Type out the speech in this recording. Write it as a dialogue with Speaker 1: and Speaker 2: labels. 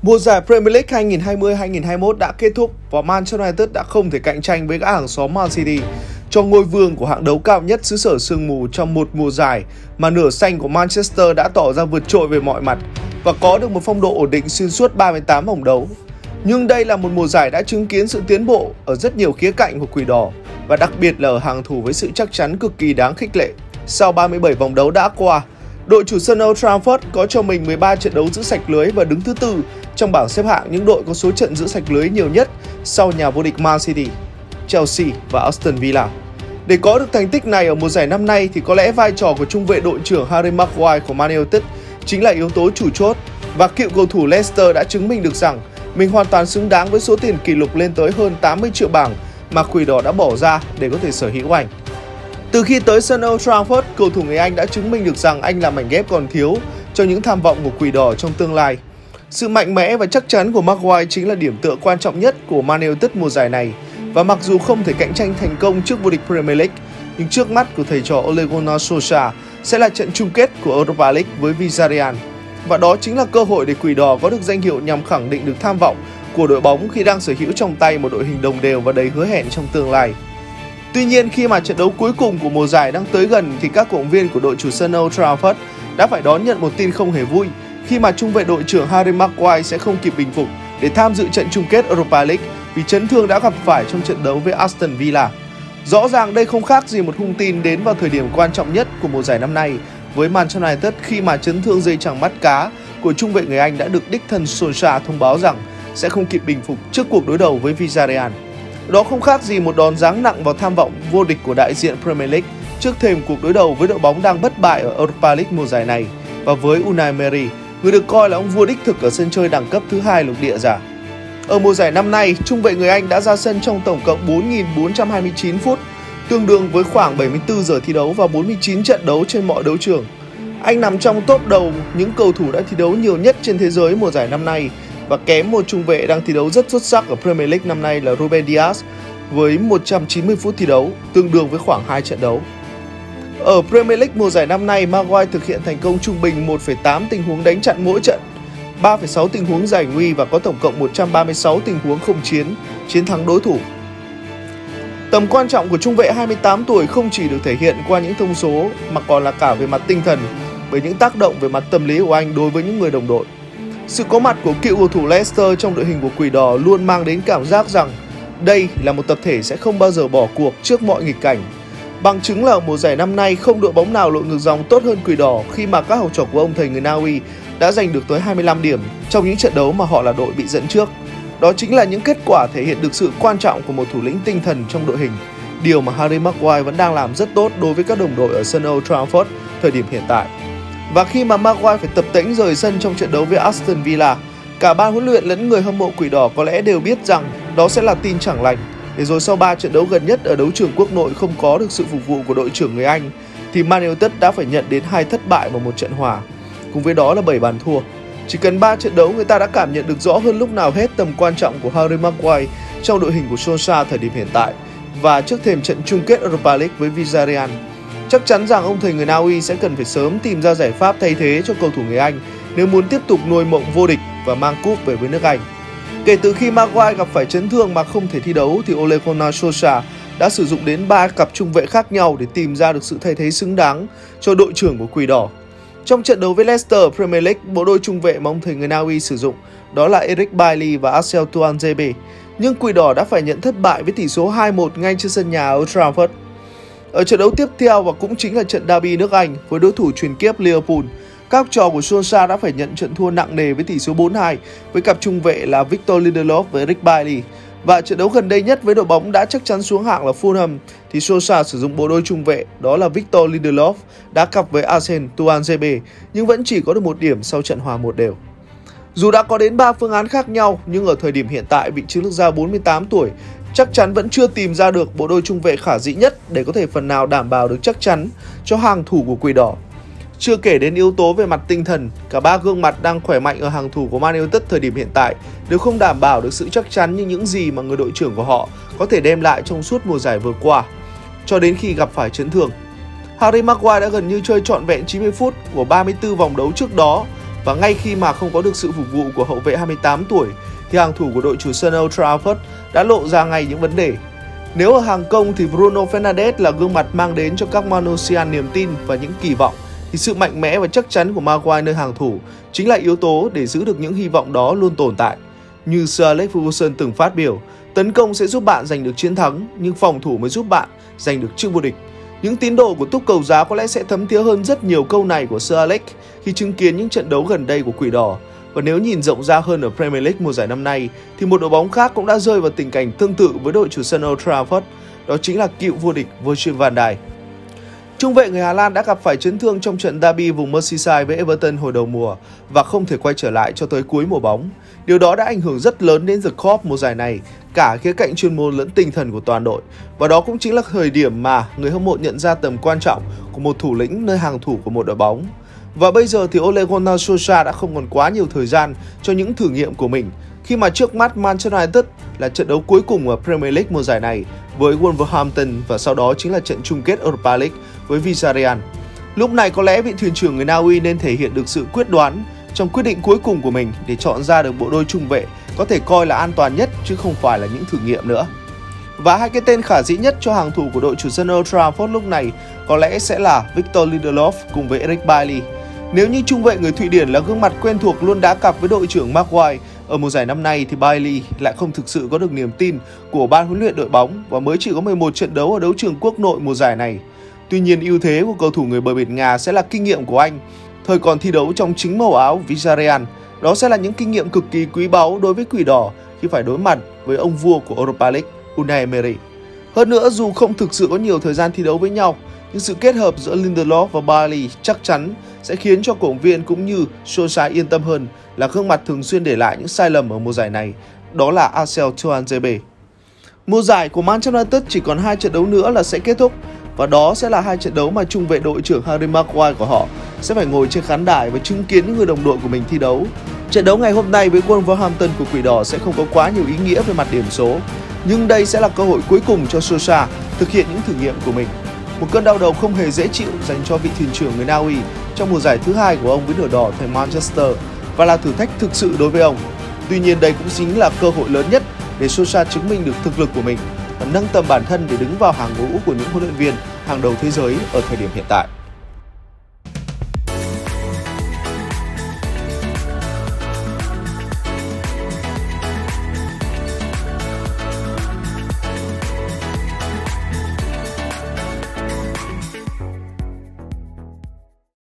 Speaker 1: Mùa giải Premier League 2020-2021 đã kết thúc và Manchester United đã không thể cạnh tranh với các hàng xóm Man City cho ngôi vương của hạng đấu cao nhất xứ sở sương mù trong một mùa giải mà nửa xanh của Manchester đã tỏ ra vượt trội về mọi mặt và có được một phong độ ổn định xuyên suốt 38 vòng đấu. Nhưng đây là một mùa giải đã chứng kiến sự tiến bộ ở rất nhiều khía cạnh của Quỷ Đỏ và đặc biệt là ở hàng thủ với sự chắc chắn cực kỳ đáng khích lệ. Sau 37 vòng đấu đã qua, đội chủ sân Old Trafford có cho mình 13 trận đấu giữ sạch lưới và đứng thứ tư trong bảng xếp hạng những đội có số trận giữ sạch lưới nhiều nhất sau nhà vô địch Man City, Chelsea và Aston Villa. Để có được thành tích này ở mùa giải năm nay thì có lẽ vai trò của trung vệ đội trưởng Harry Maguire của Man United chính là yếu tố chủ chốt và cựu cầu thủ Leicester đã chứng minh được rằng mình hoàn toàn xứng đáng với số tiền kỷ lục lên tới hơn 80 triệu bảng mà Quỷ Đỏ đã bỏ ra để có thể sở hữu anh. Từ khi tới sân Old Trafford, cầu thủ người Anh đã chứng minh được rằng anh là mảnh ghép còn thiếu cho những tham vọng của Quỷ Đỏ trong tương lai. Sự mạnh mẽ và chắc chắn của Maguire chính là điểm tựa quan trọng nhất của Man United mùa giải này. Và mặc dù không thể cạnh tranh thành công trước vô địch Premier League, nhưng trước mắt của thầy trò Ole Gunnar Solskjaer sẽ là trận chung kết của Europa League với Villarreal. Và đó chính là cơ hội để Quỷ Đỏ có được danh hiệu nhằm khẳng định được tham vọng của đội bóng khi đang sở hữu trong tay một đội hình đồng đều và đầy hứa hẹn trong tương lai. Tuy nhiên, khi mà trận đấu cuối cùng của mùa giải đang tới gần thì các cổ động viên của đội chủ sân Old Trafford đã phải đón nhận một tin không hề vui khi mà trung vệ đội trưởng Harry Maguire sẽ không kịp bình phục để tham dự trận chung kết Europa League vì chấn thương đã gặp phải trong trận đấu với Aston Villa. Rõ ràng đây không khác gì một hung tin đến vào thời điểm quan trọng nhất của mùa giải năm nay với Manchester United khi mà chấn thương dây chằng mắt cá của trung vệ người Anh đã được đích thân Solskjaer thông báo rằng sẽ không kịp bình phục trước cuộc đối đầu với Villarreal. Đó không khác gì một đòn giáng nặng vào tham vọng vô địch của đại diện Premier League trước thềm cuộc đối đầu với đội bóng đang bất bại ở Europa League mùa giải này và với Unai Emery, người được coi là ông vua đích thực ở sân chơi đẳng cấp thứ hai lục địa giả. Ở mùa giải năm nay, trung vệ người Anh đã ra sân trong tổng cộng 4.429 phút, tương đương với khoảng 74 giờ thi đấu và 49 trận đấu trên mọi đấu trường. Anh nằm trong top đầu những cầu thủ đã thi đấu nhiều nhất trên thế giới mùa giải năm nay và kém một trung vệ đang thi đấu rất xuất sắc ở Premier League năm nay là Ruben Dias với 190 phút thi đấu, tương đương với khoảng 2 trận đấu. Ở Premier League mùa giải năm nay, Maguire thực hiện thành công trung bình 1,8 tình huống đánh chặn mỗi trận, 3,6 tình huống giải nguy và có tổng cộng 136 tình huống không chiến thắng đối thủ. Tầm quan trọng của trung vệ 28 tuổi không chỉ được thể hiện qua những thông số mà còn là cả về mặt tinh thần bởi những tác động về mặt tâm lý của anh đối với những người đồng đội. Sự có mặt của cựu cầu thủ Leicester trong đội hình của Quỷ Đỏ luôn mang đến cảm giác rằng đây là một tập thể sẽ không bao giờ bỏ cuộc trước mọi nghịch cảnh. Bằng chứng là ở mùa giải năm nay không đội bóng nào lội ngược dòng tốt hơn Quỷ Đỏ khi mà các học trò của ông thầy người Na Uy đã giành được tới 25 điểm trong những trận đấu mà họ là đội bị dẫn trước. Đó chính là những kết quả thể hiện được sự quan trọng của một thủ lĩnh tinh thần trong đội hình, điều mà Harry Maguire vẫn đang làm rất tốt đối với các đồng đội ở sân Old Trafford thời điểm hiện tại. Và khi mà Maguire phải tập tễnh rời sân trong trận đấu với Aston Villa, cả ban huấn luyện lẫn người hâm mộ Quỷ Đỏ có lẽ đều biết rằng đó sẽ là tin chẳng lành. Để rồi sau 3 trận đấu gần nhất ở đấu trường quốc nội không có được sự phục vụ của đội trưởng người Anh, thì Man United đã phải nhận đến 2 thất bại và 1 trận hòa, cùng với đó là 7 bàn thua. Chỉ cần 3 trận đấu người ta đã cảm nhận được rõ hơn lúc nào hết tầm quan trọng của Harry Maguire trong đội hình của Solskjaer thời điểm hiện tại và trước thềm trận chung kết Europa League với Villarreal. Chắc chắn rằng ông thầy người Na Uy sẽ cần phải sớm tìm ra giải pháp thay thế cho cầu thủ người Anh nếu muốn tiếp tục nuôi mộng vô địch và mang cúp về với nước Anh. Kể từ khi Maguire gặp phải chấn thương mà không thể thi đấu thì Ole Gunnar Solskjaer đã sử dụng đến 3 cặp trung vệ khác nhau để tìm ra được sự thay thế xứng đáng cho đội trưởng của Quỷ Đỏ. Trong trận đấu với Leicester ở Premier League, bộ đôi trung vệ mà ông thầy người Na Uy sử dụng đó là Eric Bailly và Axel Tuanzebe, nhưng Quỷ Đỏ đã phải nhận thất bại với tỷ số 2-1 ngay trên sân nhà Old Trafford. Ở trận đấu tiếp theo và cũng chính là trận derby nước Anh với đối thủ truyền kiếp Liverpool, các học trò của Solskjaer đã phải nhận trận thua nặng nề với tỷ số 4-2 với cặp trung vệ là Victor Lindelof và Eric Bailly. Và trận đấu gần đây nhất với đội bóng đã chắc chắn xuống hạng là Fulham thì Solskjaer sử dụng bộ đôi trung vệ đó là Victor Lindelof đá cặp với Axel Tuanzebe nhưng vẫn chỉ có được 1 điểm sau trận hòa 1-1. Dù đã có đến 3 phương án khác nhau nhưng ở thời điểm hiện tại vị chiến lược gia 48 tuổi chắc chắn vẫn chưa tìm ra được bộ đôi trung vệ khả dĩ nhất để có thể phần nào đảm bảo được chắc chắn cho hàng thủ của Quỷ Đỏ. Chưa kể đến yếu tố về mặt tinh thần, cả 3 gương mặt đang khỏe mạnh ở hàng thủ của Man United thời điểm hiện tại đều không đảm bảo được sự chắc chắn như những gì mà người đội trưởng của họ có thể đem lại trong suốt mùa giải vừa qua, cho đến khi gặp phải chấn thương. Harry Maguire đã gần như chơi trọn vẹn 90 phút của 34 vòng đấu trước đó Và ngay khi mà không có được sự phục vụ của hậu vệ 28 tuổi thì hàng thủ của đội chủ sân Old Trafford đã lộ ra ngay những vấn đề. Nếu ở hàng công thì Bruno Fernandes là gương mặt mang đến cho các Manusian niềm tin và những kỳ vọng, thì sự mạnh mẽ và chắc chắn của Maguire nơi hàng thủ chính là yếu tố để giữ được những hy vọng đó luôn tồn tại. Như Sir Alex Ferguson từng phát biểu, tấn công sẽ giúp bạn giành được chiến thắng, nhưng phòng thủ mới giúp bạn giành được chức vô địch. Những tín đồ của túc cầu giá có lẽ sẽ thấm thía hơn rất nhiều câu này của Sir Alex khi chứng kiến những trận đấu gần đây của Quỷ Đỏ. Và nếu nhìn rộng ra hơn ở Premier League mùa giải năm nay, thì một đội bóng khác cũng đã rơi vào tình cảnh tương tự với đội chủ sân Old Trafford, đó chính là cựu vô địch Virgil van Dijk. Trung vệ người Hà Lan đã gặp phải chấn thương trong trận derby vùng Merseyside với Everton hồi đầu mùa và không thể quay trở lại cho tới cuối mùa bóng. Điều đó đã ảnh hưởng rất lớn đến The Corp mùa giải này, cả khía cạnh chuyên môn lẫn tinh thần của toàn đội. Và đó cũng chính là thời điểm mà người hâm mộ nhận ra tầm quan trọng của một thủ lĩnh nơi hàng thủ của một đội bóng. Và bây giờ thì Ole Gunnar Solskjaer đã không còn quá nhiều thời gian cho những thử nghiệm của mình, khi mà trước mắt Manchester United là trận đấu cuối cùng ở Premier League mùa giải này với Wolverhampton và sau đó chính là trận chung kết Europa League với Villarreal. Lúc này có lẽ vị thuyền trưởng người Na Uy nên thể hiện được sự quyết đoán trong quyết định cuối cùng của mình để chọn ra được bộ đôi trung vệ có thể coi là an toàn nhất chứ không phải là những thử nghiệm nữa. Và hai cái tên khả dĩ nhất cho hàng thủ của đội chủ sân Old Trafford lúc này có lẽ sẽ là Victor Lindelof cùng với Eric Bailly. Nếu như trung vệ người Thụy Điển là gương mặt quen thuộc luôn đá cặp với đội trưởng Maguire ở mùa giải năm nay, thì Bailly lại không thực sự có được niềm tin của ban huấn luyện đội bóng và mới chỉ có 11 trận đấu ở đấu trường quốc nội mùa giải này. Tuy nhiên, ưu thế của cầu thủ người bờ biển Nga sẽ là kinh nghiệm của anh thời còn thi đấu trong chính màu áo Villarreal. Đó sẽ là những kinh nghiệm cực kỳ quý báu đối với Quỷ Đỏ khi phải đối mặt với ông vua của Europa League, Unai Emery. Hơn nữa, dù không thực sự có nhiều thời gian thi đấu với nhau, nhưng sự kết hợp giữa Lindelof và Bailly chắc chắn sẽ khiến cho cổ động viên cũng như Solskjaer yên tâm hơn là gương mặt thường xuyên để lại những sai lầm ở mùa giải này, đó là Axel Tuanzebe. Mùa giải của Manchester United chỉ còn 2 trận đấu nữa là sẽ kết thúc, và đó sẽ là 2 trận đấu mà trung vệ đội trưởng Harry Maguire của họ sẽ phải ngồi trên khán đài và chứng kiến những người đồng đội của mình thi đấu. Trận đấu ngày hôm nay với Wolverhampton của Quỷ Đỏ sẽ không có quá nhiều ý nghĩa về mặt điểm số, nhưng đây sẽ là cơ hội cuối cùng cho Solskjaer thực hiện những thử nghiệm của mình. Một cơn đau đầu không hề dễ chịu dành cho vị thuyền trưởng người Na Uy trong mùa giải thứ 2 của ông với nửa đỏ tại Manchester và là thử thách thực sự đối với ông. Tuy nhiên, đây cũng chính là cơ hội lớn nhất để Solskjaer chứng minh được thực lực của mình và nâng tầm bản thân để đứng vào hàng ngũ của những huấn luyện viên hàng đầu thế giới ở thời điểm hiện tại.